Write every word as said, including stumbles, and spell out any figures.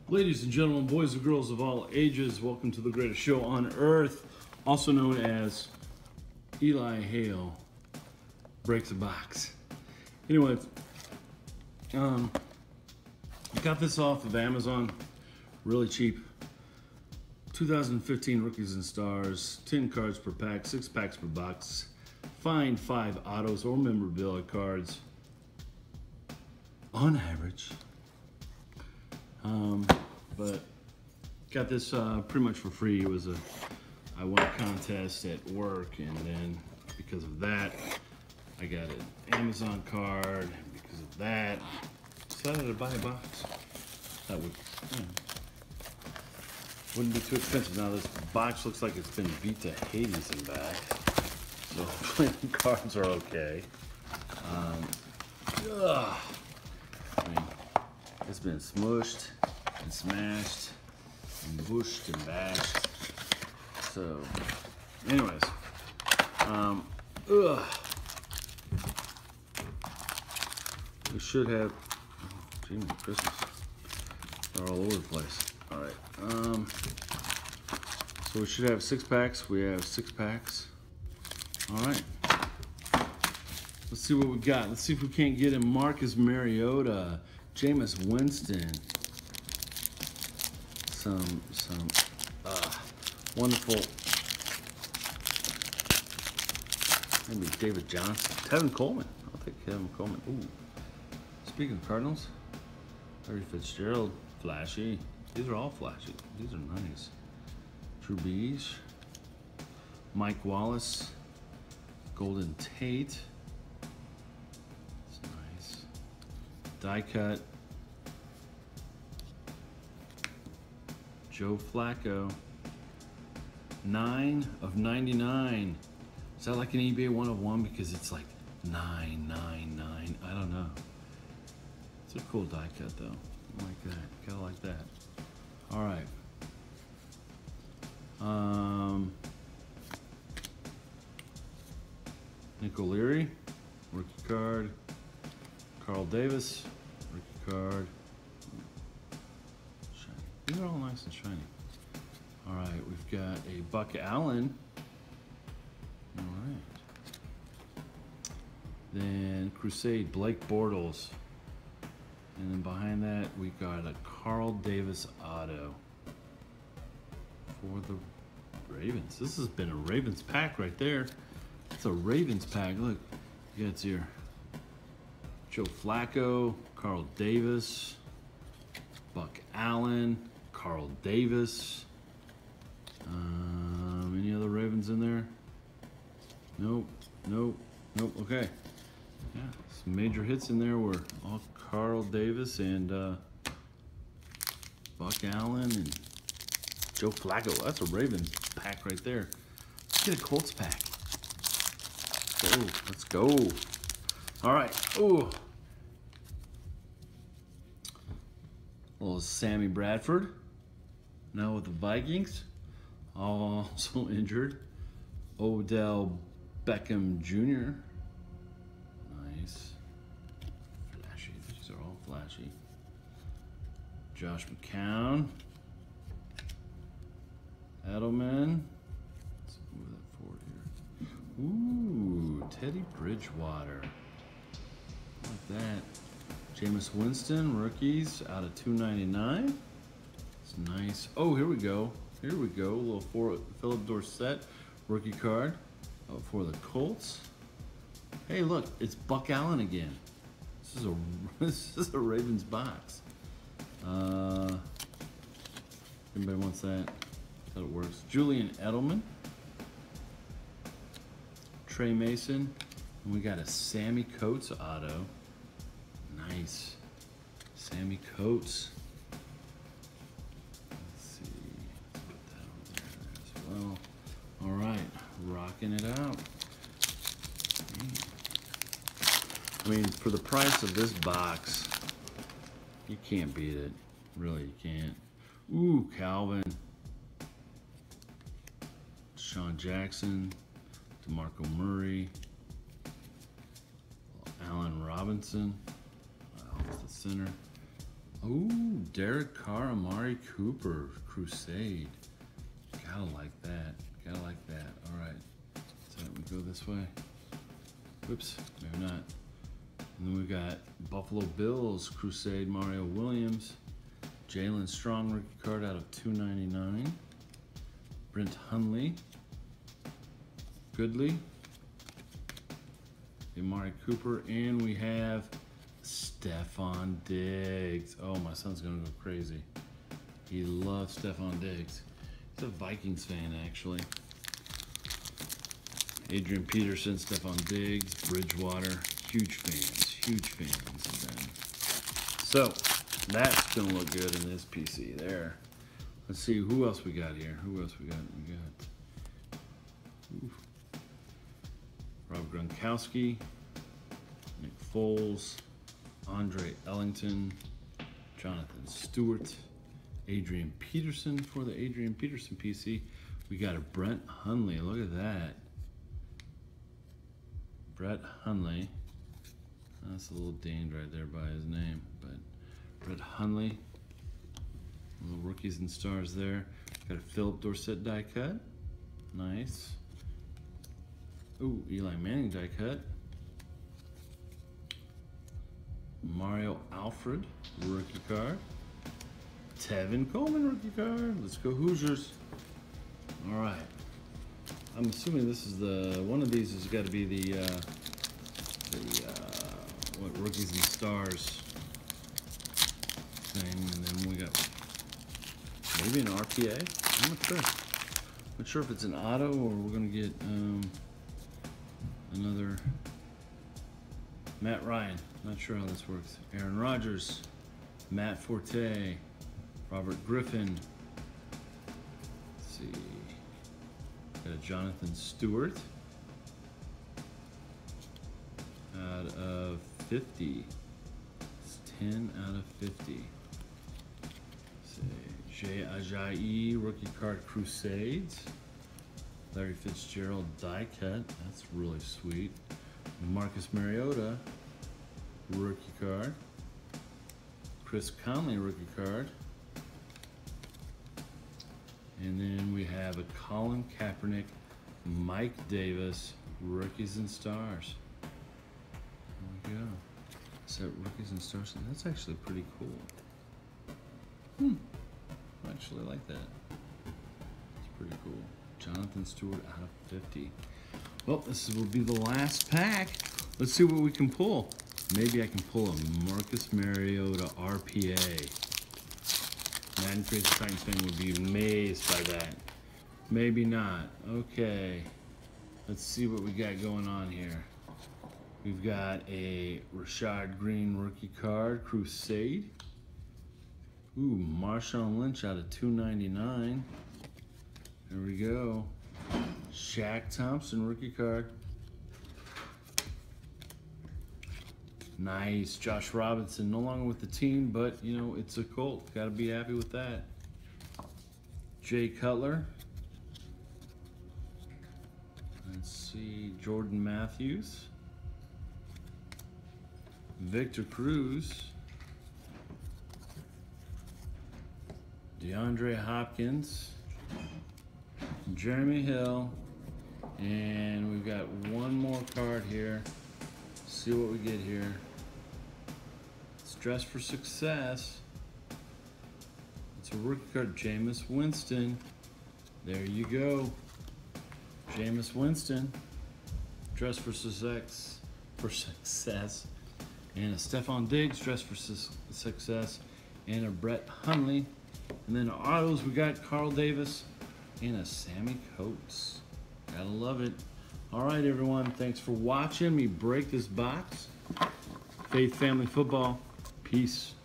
Ladies and gentlemen, boys and girls of all ages, welcome to the greatest show on earth, also known as Eli Hale Breaks a Box. Anyway, um, I got this off of Amazon, really cheap. two thousand fifteen Rookies and Stars, ten cards per pack, six packs per box. Find five autos or memorabilia cards on average. Um, but got this uh, pretty much for free. It was a I won a contest at work, and then because of that, I got an Amazon card. And because of that, decided to buy a box. That would you know, wouldn't be too expensive. Now this box looks like it's been beat to Hades and back, so playing cards are okay. Um, ugh. I mean, it's been smushed and smashed and whooshed and bashed. So, anyways, um, ugh. We should have. Oh, gee, Christmas. They're all over the place. All right. Um. So we should have six packs. We have six packs. All right. Let's see what we got. Let's see if we can't get him. Marcus Mariota, Jameis Winston, some some uh, wonderful. Maybe David Johnson, Tevin Coleman. I'll take Tevin Coleman. Ooh. Speaking of Cardinals, Larry Fitzgerald, flashy. These are all flashy. These are nice. Drew Brees, Mike Wallace, Golden Tate. Die cut. Joe Flacco. Nine of ninety-nine. Is that like an eBay one of one because it's like nine, nine, nine? I don't know. It's a cool die cut though. I like that. Gotta like that. All right. Um, Nick O'Leary, rookie card. Carl Davis, rookie card. Shiny. These are all nice and shiny. All right, we've got a Buck Allen. All right. Then Crusade, Blake Bortles. And then behind that, we got a Carl Davis auto for the Ravens. This has been a Ravens pack right there. It's a Ravens pack. Look, you got your Joe Flacco, Carl Davis, Buck Allen, Carl Davis. Um, any other Ravens in there? Nope, nope, nope. Okay. Yeah, some major hits in there were all Carl Davis and uh, Buck Allen and Joe Flacco. That's a Ravens pack right there. Let's get a Colts pack. Let's go. Let's go. All right. Ooh. Little Sammy Bradford. Now with the Vikings. Also injured. Odell Beckham Junior Nice. Flashy. These are all flashy. Josh McCown. Edelman. Let's move that forward here. Ooh, Teddy Bridgewater. Like that. Jameis Winston, rookies, out of two ninety-nine. It's nice. Oh, here we go. Here we go. A little for Philip Dorsett, rookie card uh, for the Colts. Hey, look, it's Buck Allen again. This is a this is a Ravens box. Uh, anybody wants that? That it works. Julian Edelman, Trey Mason, and we got a Sammy Coates auto. Nice. Sammy Coates. Let's see. Let's put that over there as well. All right. Rocking it out. I mean, for the price of this box, you can't beat it. Really, you can't. Ooh, Calvin. Sean Jackson. DeMarco Murray. Allen Robinson. The center. Ooh, Derek Carr, Amari Cooper, Crusade. Gotta like that. Gotta like that. All right. So we go this way. Whoops, maybe not. And then we got Buffalo Bills, Crusade, Mario Williams. Jalen Strong, rookie card out of two ninety-nine. Brent Hundley. Goodley. Amari Cooper. And we have Stefon Diggs. Oh, my son's gonna go crazy. He loves Stefon Diggs. He's a Vikings fan, actually. Adrian Peterson, Stefon Diggs, Bridgewater. Huge fans. Huge fans of them. So, that's gonna look good in this P C there. Let's see who else we got here. Who else we got? We got oof. Rob Gronkowski, Nick Foles, Andre Ellington, Jonathan Stewart, Adrian Peterson for the Adrian Peterson P C. We got a Brent Hundley. Look at that. Brett Hundley. That's a little dinged right there by his name, but Brett Hundley. Little rookies and stars there. Got a Philip Dorsett die cut. Nice. Ooh, Eli Manning die cut. Mario Alfred, rookie card. Tevin Coleman, rookie card. Let's go Hoosiers. All right. I'm assuming this is the, one of these has got to be the, uh, the, uh, what, rookies and stars thing. And then we got maybe an R P A. I'm not sure. Not sure if it's an auto or we're going to get um, another Matt Ryan. Not sure how this works. Aaron Rodgers, Matt Forte, Robert Griffin. Let's see. Got a Jonathan Stewart out of fifty. It's ten out of fifty. Let's see. Jay Ajayi, rookie card Crusades. Larry Fitzgerald die cut. That's really sweet. Marcus Mariota, rookie card. Chris Conley, rookie card. And then we have a Colin Kaepernick, Mike Davis, rookies and stars. There we go. Is that rookies and stars? That's actually pretty cool. Hmm. I actually like that. It's pretty cool. Jonathan Stewart out of fifty. Well, this will be the last pack. Let's see what we can pull. Maybe I can pull a Marcus Mariota R P A. Madden Crazy Titans fan would be amazed by that. Maybe not. Okay. Let's see what we got going on here. We've got a Rashad Green rookie card, Crusade. Ooh, Marshawn Lynch out of two ninety-nine. There we go. Shaq Thompson rookie card. Nice. Josh Robinson, no longer with the team, but, you know, it's a Colt. Got to be happy with that. Jay Cutler. Let's see. Jordan Matthews. Victor Cruz. DeAndre Hopkins. Jeremy Hill. And we've got one more card here. See what we get here. Dress for Success. It's a rookie card, Jameis Winston. There you go. Jameis Winston. Dress for success. For success. And a Stefon Diggs, Dress for su Success. And a Brett Hundley. And then autos, we got Carl Davis and a Sammy Coates. Gotta love it. All right, everyone. Thanks for watching me break this box. Faith Family Football. Peace.